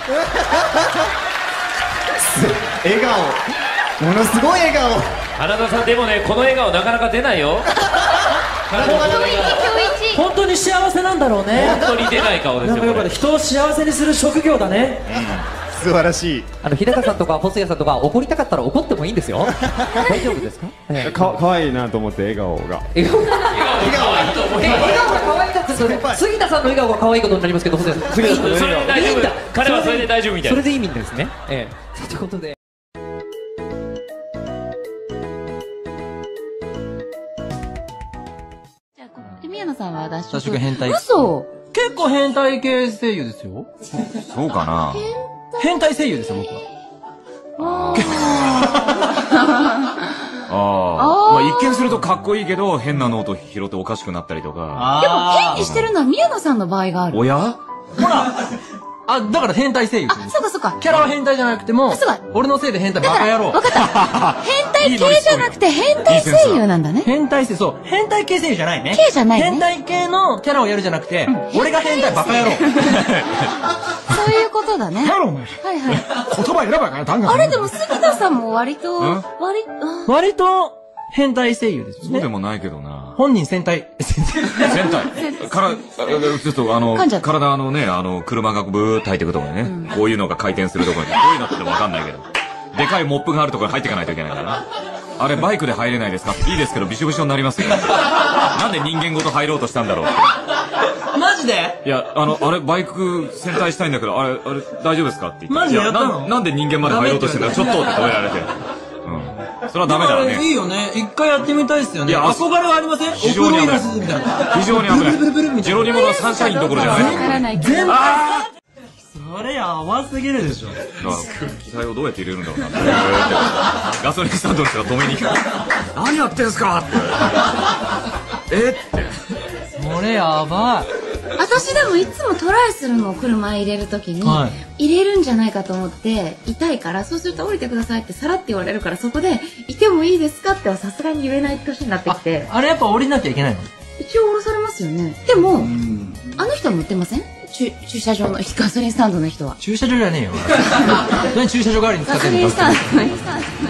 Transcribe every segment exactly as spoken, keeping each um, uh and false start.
笑顔、ものすごい笑顔。 花田さん、でもね、この笑顔なかなか出ないよ。 本当に幸せなんだろうね。 本当に出ない顔ですよ。 なんかよかった、人を幸せにする職業だね。 素晴らしい。 あの日高さんとか細谷さんとか怒りたかったら怒ってもいいんですよ。大丈夫ですか？ か可愛いなと思って笑顔が。 笑顔が可愛いと思います。笑顔が可愛いだってそれ杉田さんの笑顔が可愛いことになりますけど、細谷さん。杉田さんのそれで大丈夫だ。彼はそれで大丈夫みたいな。 それでいいんですね。ええ。ということで。 じゃあ宮野さんは脱色。 脱色変態。 嘘。 結構変態系声優ですよ。 そうかな。 変態声優ですよ、僕は。 ああ。まあ一見するとかっこいいけど、変なノート拾っておかしくなったりとか。 でも変にしてるのは宮野さんの場合がある。 おや？ ほらあ、だから変態声優。 あ、そうかそうか。 キャラは変態じゃなくても、俺のせいで変態バカ野郎。 わかった。変態系じゃなくて変態声優なんだね。 変態声、そう。変態系声優じゃないね。 系じゃないね。 変態系のキャラをやるじゃなくて、俺が変態バカ野郎。 そういうことだね。はいはい。 言葉選ばなかったあれでも杉田さんも割と、割、 割と変態声優ですよね。 そうでもないけどな。 本人戦隊。 戦隊。から、ちょっとあの、体のね、あの、車がブーって入ってくところにね、こういうのが回転するところに、こういうのってわかんないけど、でかいモップがあるところに入っていかないといけないからな。あれバイクで入れないですか？いいですけど、びしょびしょになりますよ。なんで人間ごと入ろうとしたんだろうって。 マジで？ いや、あの、あれ、バイク戦隊したいんだけど、あれ、あれ、大丈夫ですかって言って。 マジでやったの？ なんで人間まで入ろうとしてんだ？ちょっとって止められて。うん。それはダメだね。 いいよね。一回やってみたいですよね。いや、憧れはありません？ 非常に危ない。非常に危ない。ジェロニモのサンシャインどころじゃない。 全部。 それやばすぎるでしょ。 機体をどうやって入れるんだろうな。ガソリンスタンドの人が止めに来た。何やってんすかって。えって。 それやばい。 私でもいつもトライするのを車入れるときに、入れるんじゃないかと思って痛いから、そうすると降りてくださいってさらって言われるから、そこでいてもいいですかってはさすがに言えない年になってきて。 あれやっぱ降りなきゃいけないの？ 一応降ろされますよね。でもあの人は乗ってません？駐車場のガソリンスタンドの人は。 駐車場じゃねえよ。何駐車場代わりに使ってんの？ ガソリンスタンド。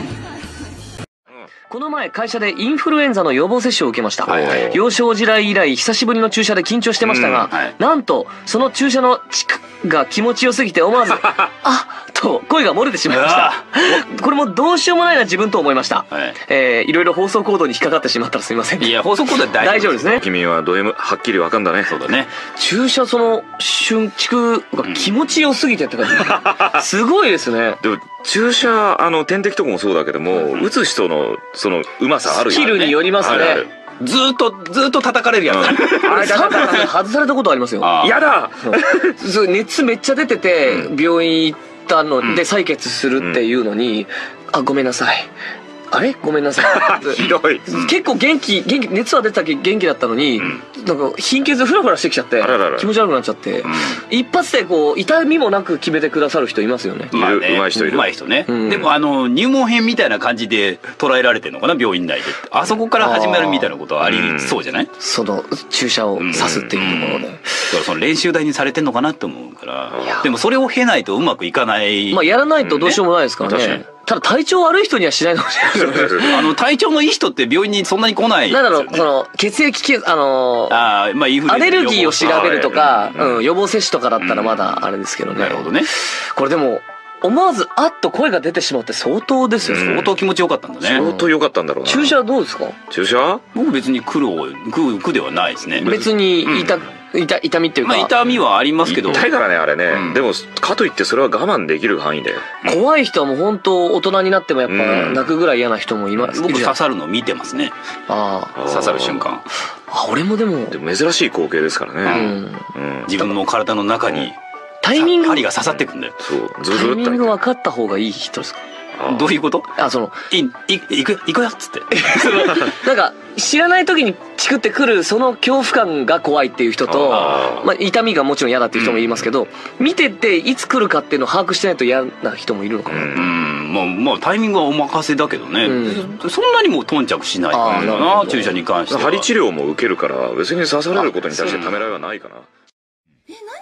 この前会社でインフルエンザの予防接種を受けました。幼少時代以来久しぶりの注射で緊張してましたが、なんとその注射のチクが気持ちよすぎて思わずあっと声が漏れてしまいました。これもどうしようもないな自分と思いました。えー、いろいろ放送コードに引っかかってしまったらすみません。 いや放送コードは大丈夫ですね。 君はド M はっきりわかんだね。 そうだね。 注射その瞬チクが気持ちよすぎてって感じ。すごいですね。 でも注射あの点滴とかもそうだけども、打つ人のそのうまさあるよね。 スキルによりますね。 ずーっとずーっと叩かれるやつ。 あれさんかい外されたことありますよ。 やだ。 熱めっちゃ出てて病院行ったので採血するっていうのに、あごめんなさい。あれごめんなさい。 ひどい。 結構元気元気熱は出たけ元気だったのに、なんか貧血でフラフラしてきちゃって気持ち悪くなっちゃって、一発でこう痛みもなく決めてくださる人いますよね。 うまい人いる。 うまい人ね。でもあの入門編みたいな感じで捉えられてるのかな病院内で。あそこから始まるみたいなことはありそうじゃない？ その注射を刺すっていうところで。だからその練習台にされてんのかなって思うから。でもそれを経ないとうまくいかない。 まあやらないとどうしようもないですからね。ただ体調悪い人にはしないかもしれない。 あの体調のいい人って病院にそんなに来ない。 なんだろうその血液系あのあまあインフルエンザアレルギーを調べるとか予防接種とかだったらまだあれですけどね。 なるほどね。 これでも思わずあっと声が出てしまって相当ですよ。 相当気持ちよかったんだね。 相当良かったんだろうな。 注射はどうですか？ 注射？ 僕別に苦労苦苦ではないですね。 別に痛痛痛みっていうか、 まあ痛みはありますけど。 痛いからねあれね。でもかといってそれは我慢できる範囲で。 怖い人はもう本当大人になってもやっぱ泣くぐらい嫌な人もいます。 僕刺さるの見てますね。 ああ刺さる瞬間。 あ俺もでも珍しい光景ですからね。 自分の体の中にタイミング針が刺さってくんだよ。 そうずっとタイミング分かった方がいい人ですか？ どういうこと？ あそのいいいくいくよっつって。 なんか知らない時にチクってくるその恐怖感が怖いっていう人と、まあ痛みがもちろん嫌だっていう人もいますけど、見てていつ来るかっていうのを把握してないと嫌な人もいるのかな。 うんまあまあタイミングはお任せだけどね。そんなにも頓着しないかな注射に関しては。 針治療も受けるから別に刺されることに対してためらいはないかな。 え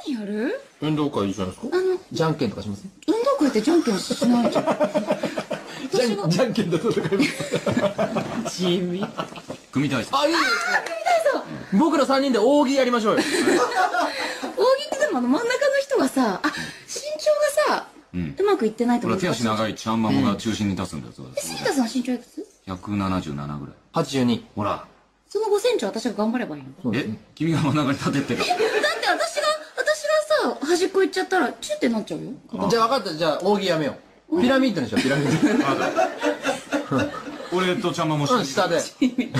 何やる？ 運動会いいじゃないですか。 あの、 じゃんけんとかします？ 運動会ってじゃんけんしないじゃん。 じゃん、じゃんけんだと戦います。 地味。 組体操。 あ、いいですね。僕らさんにんで扇やりましょうよ。 扇ってでもあの真ん中の人がさ、あ、身長がさ、うまくいってないとほら、 思う。 手足長いちゃんまもが中心に立つんだよ。 え、杉田さん身長いくつ？ ひゃくななじゅうななぐらい。 はちじゅうに。 ほら。 そのごセンチ私が頑張ればいいの？ え、君が真ん中に立てってか。 だって私が、私がさ、端っこ行っちゃったら、チュってなっちゃうよ。 じゃあ分かった。じゃあ扇やめよう。ピラミッドにしよう、ピラミッド。 俺とちゃんまもうん、下で。や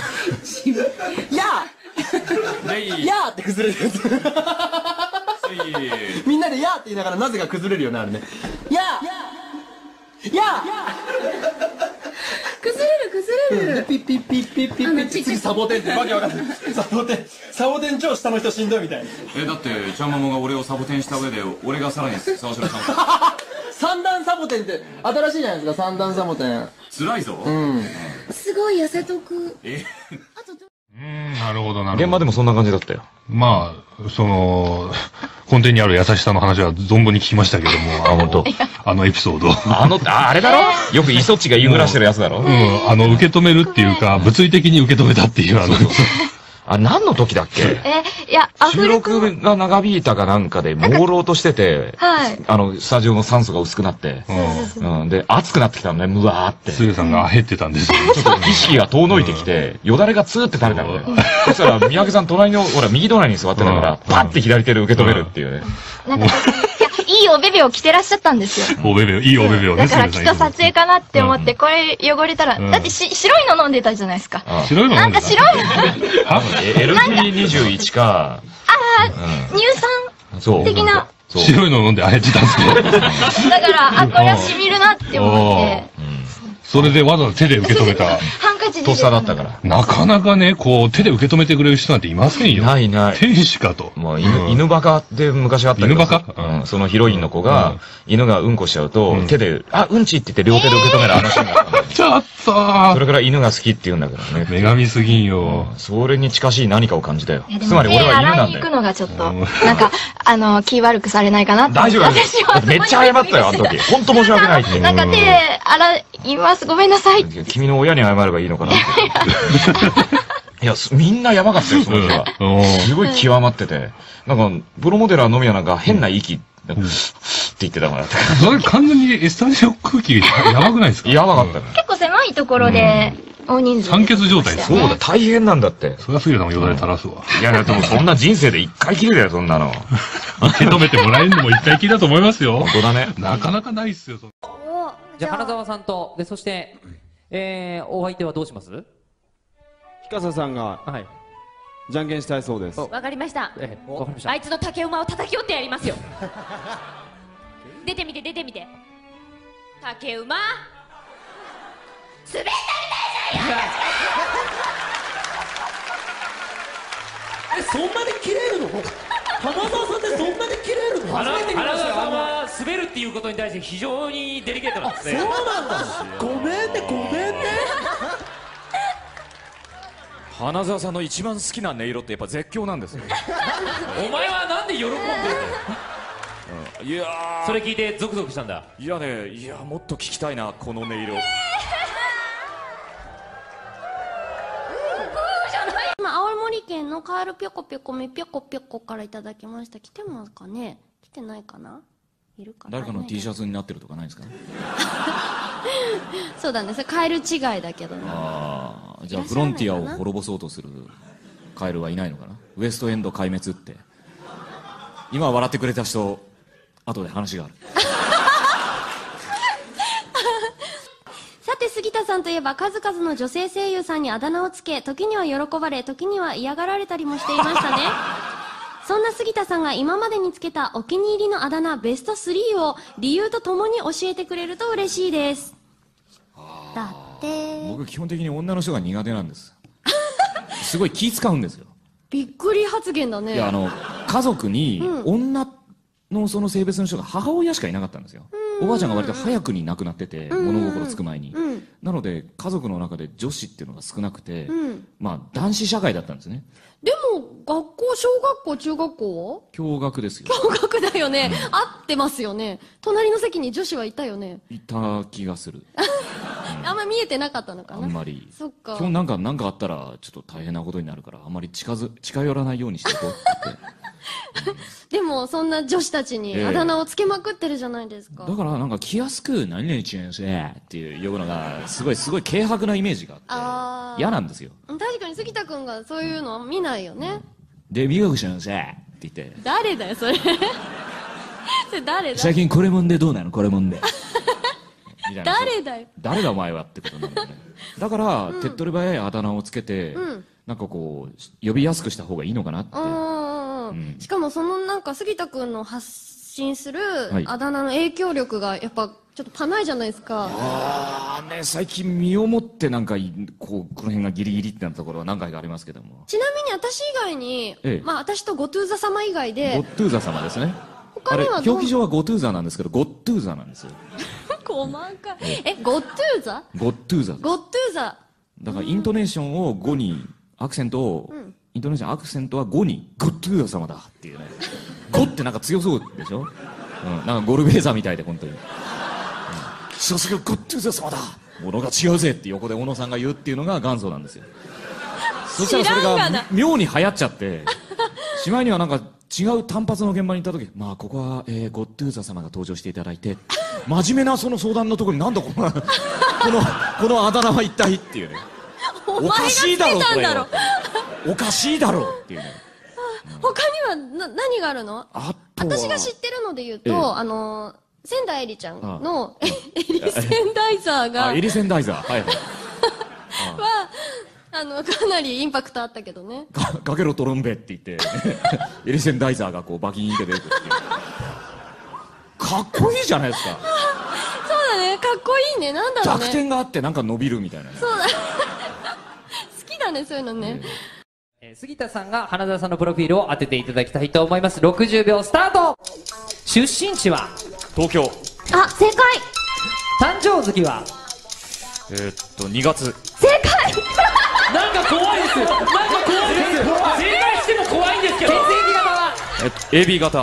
ーやーって崩れるやつ。みんなでやーって言いながらなぜか崩れるよね、あれね。やーやー崩れる崩れる。 ピッピッピッピッピッピッ次サボテンってわけわかんない。サボテン、サボテン超下の人しんどいみたいな。 え、だってちゃんまもが俺をサボテンした上で俺がさらに沢城さん三段サボテンって新しいじゃないですか。三段サボテン辛いぞ。 うんすごい痩せとく。 えあとどうん、なるほどなるほど。 現場でもそんな感じだったよ。 まあ、その、根底にある優しさの話は存分に聞きましたけども、あの、あのエピソード。 あの、あ、あれだろよくイソッチが言いふらしてるやつだろ。 うん、あの、受け止めるっていうか、物理的に受け止めたっていう、あの、 あ、何の時だっけえ、いや、アフ収レコ。 録が長引いたかなんかで、朦朧としてて、 はい。 あの、スタジオの酸素が薄くなって、うん、で、熱くなってきたのね、むわーって。 スーさんが減ってたんですよ。 ちょっと意識が遠のいてきて、よだれがツーって垂れたのね。そしたら、三宅さん隣の、ほら、右隣に座ってたから、パッて左手で受け止めるっていうね。 なんか、いや、いいおべべを着てらっしゃったんですよ。 おべべ、いいおべべをね。 だからきっと撮影かなって思って、これ汚れたら、だってし、白いの飲んでたじゃないですか。 白いの飲んでた？ なんか白いの。 エルピーにじゅういち か。 ああ、乳酸的な。 白いの飲んであえてたんですけど。 だから、あ、これは染みるなって思って。 それでわざわざ手で受け止めた。 ハンカチで。 とっさだったから。 なかなかね、こう、手で受け止めてくれる人なんていませんよ。 ないない。 天使かと。 もう犬、犬バカで昔あったけど。 犬バカうん。そのヒロインの子が、犬がうんこしちゃうと、手で、あ、うんちって言って両手で受け止めるあのシーンがあったんだよ。 ちょっとそれから犬が好きって言うんだからね。 女神すぎんよ。 それに近しい何かを感じたよ。 つまり俺は犬なんだよ。手洗いに行くのがちょっと、なんか、あの、気悪くされないかなって。 大丈夫私は。めっちゃ謝ったよ、あの時。ほんと申し訳ないって。 なんか手洗います。ごめんなさい。 君の親に謝ればいいのかなって。いや、みんなやばかったよ、その日は。すごい極まってて。なんか、プロモデラーのみはなんか変な息、って言ってたから。 それ完全にスタジオ空気やばくないですか？ やばかったね。 結構狭いところで、大人数。 酸欠状態ですそうだ、大変なんだって。 そりゃ杉田さんもよだれ垂らすわ。 いやいや、でもそんな人生で一回きりだよ、そんなの。 受け止めてもらえるのも一回きりだと思いますよ。 本当だね。 なかなかないっすよ、 じゃあ、花澤さんと、で、そして、えー、お相手はどうします？ ひかささんが、 はい。 じゃんけんしたいそうです。 わかりました。 ええ、わかりました。 あいつの竹馬を叩き折ってやりますよ。出てみて出てみて。竹馬滑ったみたいじゃんよ。 え、そんなに切れるの？花澤さんってそんなに切れるの？初めて見ましたよ。 花澤さんは滑るっていうことに対して非常にデリケートなんですね。 そうなんだ。ごめんね、ごめんね。 花澤さんの一番好きな音色ってやっぱ絶叫なんですよ。 お前はなんで喜んでるんだよ。 いやー、 それ聞いてゾクゾクしたんだ。 いやね、いやもっと聞きたいな、この音色。 今青森県のカールぴょこぴょこめぴょこぴょこからいただきました。来てますかね？来てないかな？いるかな？ 誰かの T シャツになってるとかないですか？ そうだね、それカエル違いだけどね。 ああ、じゃあフロンティアを滅ぼそうとするカエルはいないのかな？ウエストエンド壊滅って。今笑ってくれた人、後で話がある。 さて杉田さんといえば数々の女性声優さんにあだ名をつけ、時には喜ばれ時には嫌がられたりもしていましたね。そんな杉田さんが今までにつけたお気に入りのあだ名ベストスリーを理由とともに教えてくれると嬉しいです。だって僕基本的に女の人が苦手なんです。すごい気使うんですよ。 びっくり発言だね。 いや、あの家族に女っのその性別の人が母親しかいなかったんですよ。おばあちゃんが割と早くに亡くなってて、物心つく前に。なので家族の中で女子っていうのが少なくて、まあ男子社会だったんですね。 でも学校、小学校、中学校は共学ですよ。 共学だよね。合ってますよね。隣の席に女子はいたよね。 いた気がする。 あんま見えてなかったのかな。 あんまり。 そっか。 基本なんか、なんかあったらちょっと大変なことになるから、あんまり近づ、近寄らないようにしていこうって。 でもそんな女子たちにあだ名をつけまくってるじゃないですか。 だからなんか気安く何々ちゃんせっていうのがすごいすごい軽薄なイメージがあって嫌なんですよ。 確かに杉田くんがそういうのは見ないよね。 で美学ちゃんせって言って。 誰だよそれ。それ誰だ。 最近これもんでどうなのこれもんで。 誰だよ。 誰だお前はってことなんだよね。だから手っ取り早いあだ名をつけてなんかこう呼びやすくした方がいいのかなって。しかもそのなんか杉田くんの発信するあだ名の影響力がやっぱちょっとパないじゃないですか。ああね、最近身をもってなんかこうこの辺がギリギリってなったところは何回かありますけども。 ちなみに私以外に、ええ、まあ私とゴトゥーザ様以外でゴトゥーザ様ですね。 他にはあれ表記上はゴトゥーザなんですけどゴットゥーザなんですよ。 細かい。え、ゴトゥーザ？ ゴットゥーザ。 ゴットゥーザ。 だからイントネーションをゴにアクセントを、うんイントネーションアクセントはゴにゴットゥーザ様だっていうね。ゴってなんか強そうでしょ。うん、なんかゴルベーザみたいで本当に。さすがゴットゥーザ様だ。ものが違うぜって横で小野さんが言うっていうのが元祖なんですよ。そしたらそれが妙に流行っちゃって、しまいにはなんか違う単発の現場に行った時、まあここは、えー、ゴットゥーザ様が登場していただいて、真面目なその相談のところになんだこのこのこのあだ名は一体っていうね。おかしいだろこれは。おかしいだろうっていうね。 他にはな何があるの？ あとは私が知ってるので言うと、ええ、あの仙台えりちゃんのエリセンダイザーが、 あエリセンダイザーはいはい。 はあのかなりインパクトあったけどね。 かかけろトロンベって言ってエリセンダイザーがこうバキーンって出てくるっていう。かっこいいじゃないですか。 そうだね、かっこいいね。なんだろうね。 逆転があってなんか伸びるみたいなね。 そうだ。好きだねそういうのね。 えー、杉田さんが花澤さんのプロフィールを当てていただきたいと思います。ろくじゅうびょうスタート。出身地は東京。 あ、正解。 誕生月はえー、っとにがつ。 正解。 なんか怖いです。なんか怖いです。正解しても怖いんですけど。血液型はえっと エービー 型。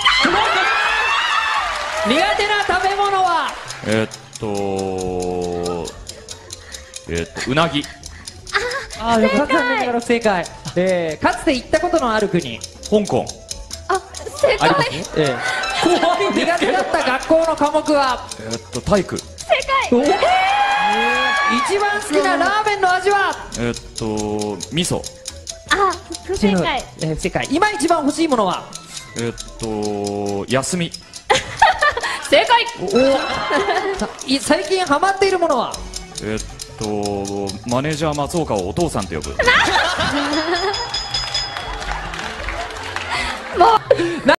苦手な食べ物はえっとえっとうなぎ。 ああ、よかったね、不正解。えー、かつて行ったことのある国。 香港。 あ、正解。 ええ、怖い。苦手だった学校の科目は。 えっと体育。 正解。 一番好きなラーメンの味は。 えっと味噌。 あ、不正解。 えー、不正解。今一番欲しいものは。 えっと休み。 正解。 おお。最近ハマっているものは。 えっとマネージャー松岡をお父さんって呼ぶ。 もう